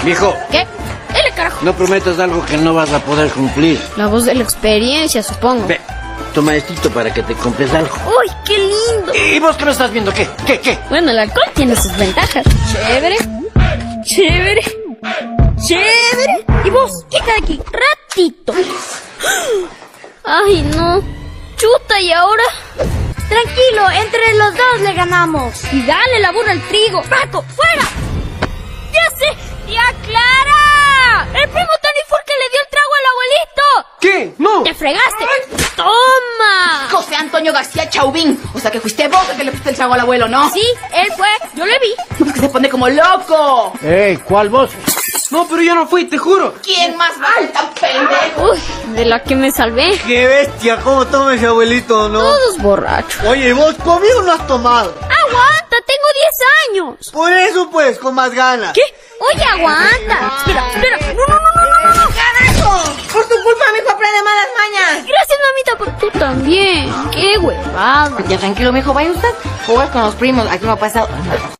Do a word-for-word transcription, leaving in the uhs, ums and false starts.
Viejo. ¿Qué? Dale, carajo. No prometas algo que no vas a poder cumplir. La voz de la experiencia, supongo. Ve, tu maestrito para que te compres algo. ¡Uy, qué lindo! ¿Y vos qué me estás viendo? ¿Qué? ¿Qué? ¿Qué? Bueno, el alcohol tiene sus ventajas. Chévere. Chévere. Chévere. ¿Y vos? ¿Qué está aquí? Ratito. Ay, no. Chuta, ¿y ahora? Tranquilo, entre los dos le ganamos. Y dale la burra al trigo. ¡Paco, fuera! ¡Ya sé! ¡Tía Clara! ¡El primo Tony fue el que le dio el trago al abuelito! ¿Qué? ¡No! ¡Te fregaste! ¡Toma! José Antonio García Chauvin. O sea que fuiste vos el que le pusiste el trago al abuelo, ¿no? Sí, él fue. Yo le vi. Es que se pone como loco. ¡Ey! ¿Cuál vos? No, pero yo no fui, te juro. ¿Quién más va tan pendejo? Uy, de la que me salvé. ¡Qué bestia! ¿Cómo toma ese abuelito, no? Todos borrachos. Oye, ¿vos conmigo no has tomado? ¡Aguanta! ¡Tengo diez años! Por eso, pues, con más ganas. ¿Qué? Oye, aguanta. Espera, espera. No, no, no, no, no, no. ¡Carajo! Por tu culpa mi hijo aprende malas mañas. Gracias, mamita, por tú también. ¡Qué huevada! Ya tranquilo, mijo, vaya usted. Jugar con los primos. Aquí no ha pasado.